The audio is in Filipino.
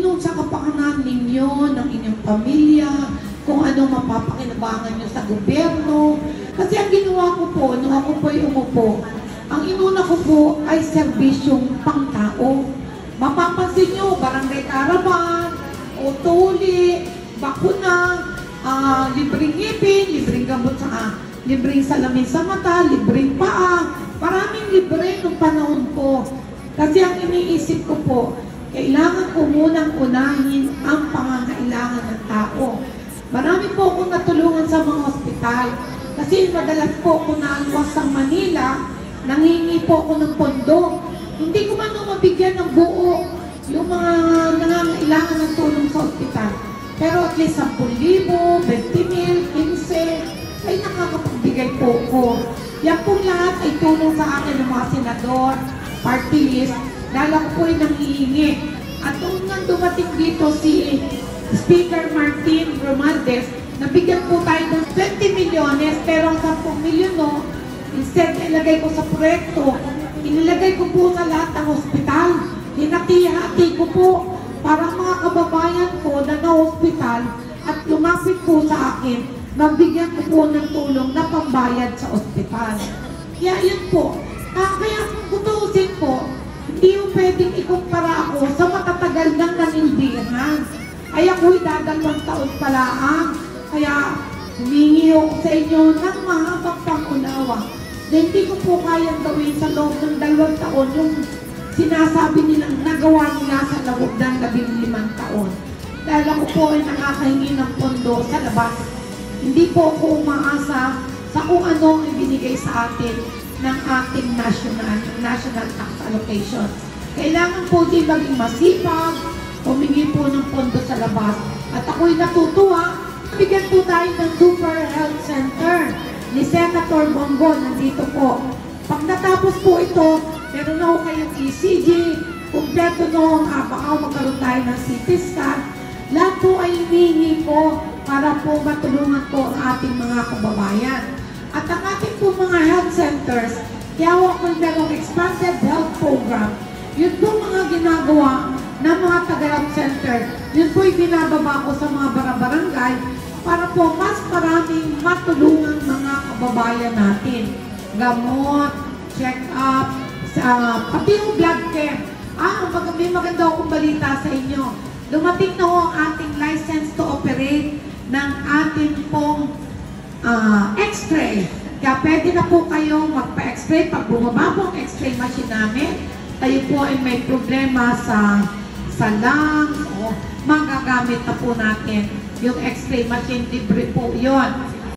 Yung sa kapakanan ninyo, ng inyong pamilya, kung anong mapapakinabangan nyo sa gobyerno. Kasi ang ginawa ko po, nung ako po ay umupo, ang inuna ko po ay serbisyong pangtao. Mapapansin nyo, barangay caravan, utuli, bakuna, libreng ngipin, libreng gamot sa libreng salamin sa mata, libreng paa, maraming libre nung panahon ko. Kasi ang iniisip ko po, kailangan ko munang unahin ang pangangailangan ng tao. Marami po akong natulungan sa mga ospital. Kasi madalas po ako naaluwas sa Manila, nangingi po ako ng pondo. Hindi ko man mabigyan ng buo yung mga nangangailangan ng tulong sa ospital. Pero at least 10,000, 20,000, 15, ay nakakapagbigay po ko. Yan pong lahat ay tulong sa akin ng mga senador, party list, dahil ako po ay nangihingi. At nung dumating dito si Speaker Martin Romualdez, nabigyan po tayo ng 20 milyones, pero ang 10 milyon, no, instead ilagay ko sa proyekto, inilagay ko po sa lahat ng hospital. Hinati-hati ko po para mga kababayan ko na na-hospital at lumapit po sa akin, magbigyan ko po ng tulong na pambayad sa ospital. Kaya yun po. Kaya kung tutusin po, hindi mo pwedeng ikumpara ako sa matatagal ng nanilbihan. Ay ako'y dadalawang taon palaang. Kaya humingi ako sa inyo ng mahabang pangunawa na hindi ko po kayang gawin sa loob ng 2 taon yung sinasabi nilang nagawa nila sa loob ng 15 taon. Dahil ako po ay nakakahingi ng pondo sa labas. Hindi po ako umaasa sa kung ano ang binigay sa atin ng ating national tax allocation. Kailangan po din maging masipag, humingi po ng pondo sa labas. At ako'y natutuwa, bigyan po tayo ng Super Health Center ni Senator Bongo, nandito po. Pag natapos po ito, meron na ho kayong ECG, kumpleto no, baka magkaroon tayo ng CT scan. Lahat po ay hinihingi ko para po matulungan po ang ating mga kababayan. At ang ating po mga health centers, kaya ako merong expanded health program. Yun po mga ginagawa ng mga taga-health center. Yun po yung binababa ko sa mga barangay para po mas maraming matulungan mga kababayan natin. Gamot, check-up, pati yung blood care. May maganda akong balita sa inyo. Dumating na ho ang ating license to operate ng ating pong x-ray. Kaya pwede na po kayong magpa-x-ray. Pag bumaba po ang x-ray machine namin, tayo po ay may problema sa lungs o magagamit na po natin yung x-ray machine. Libre po yun.